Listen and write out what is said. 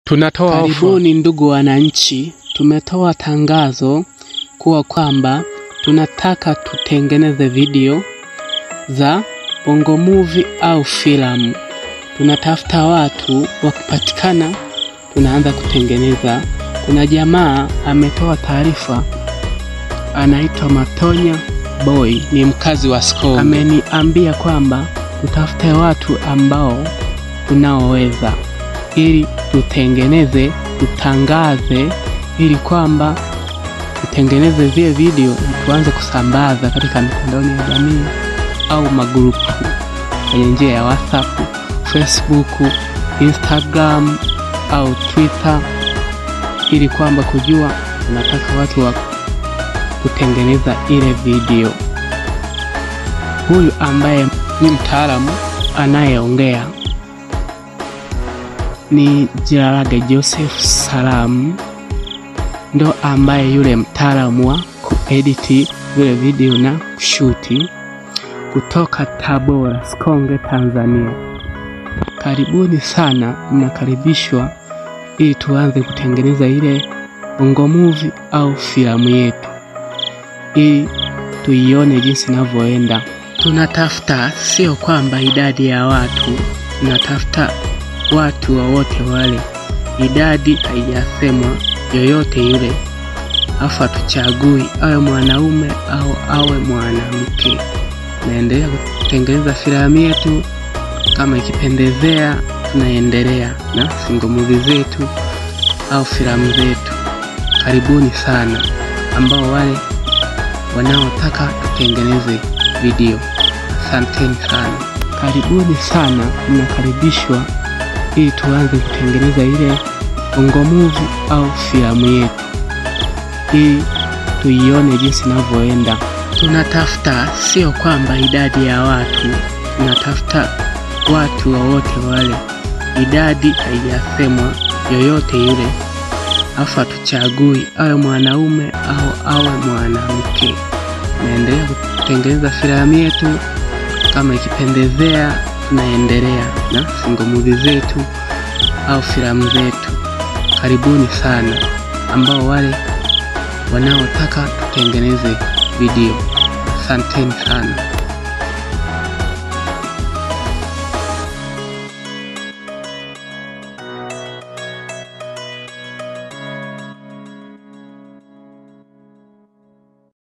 Karibuni ndugu wananchi, tumetoa tangazo kuwa kwamba tunataka tutengeneze video za bongo movie au filamu. Tunatafuta watu, wakipatikana tunaanza kutengeneza. Kuna jamaa ametoa taarifa, anaitwa Matonya Boy, ni mkazi wa Skol. Ameniambia kwamba tutafute watu ambao tunaoweza ili tutengeneze, tutangaze, ili kwamba tutengeneze zile video na tuanze kusambaza katika mitandao ya jamii au magrupu kwenye njia ya WhatsApp, Facebook, Instagram au Twitter, ili kwamba kujua tunataka watu wa kutengeneza ile video. Huyu ambaye ni mtaalamu anayeongea ni Jilalage Studio, ndo ambaye yule mtaalamu wa kuedit zile video na kushuti, kutoka Tabora, Sikonge, Tanzania. Karibuni sana, mnakaribishwa ili tuanze kutengeneza ile bongo movie au filamu yetu, ili tuione jinsi inavyoenda. Tunatafuta sio kwamba idadi ya watu, tunatafuta watu wote wale. Idadi haijasemwa, yoyote yule. Afa tuchagui awe mwanaume au awe mwanamke. Naendelea kutengeneza filamu yetu, kama ikipendezea tunaendelea na single movie zetu au filamu zetu. Karibuni sana ambao wale wanaotaka tutengeneze video. Asanteni sana. Karibuni sana, mnakaribishwa ili tuanze kutengeneza ile bongo movie au filamu yetu, ili tuione jinsi inavyoenda. Tunatafuta sio kwamba idadi ya watu, tunatafuta watu wote wale. Idadi haijasemwa, yoyote yule. Afa tuchagui awe mwanaume au awe mwanamke. Naendelea kutengeneza filamu yetu, kama ikipendezea tunaendelea na single movie zetu au filamu zetu. Karibuni sana ambao wale wanaotaka tutengeneze video. Asanteni sana.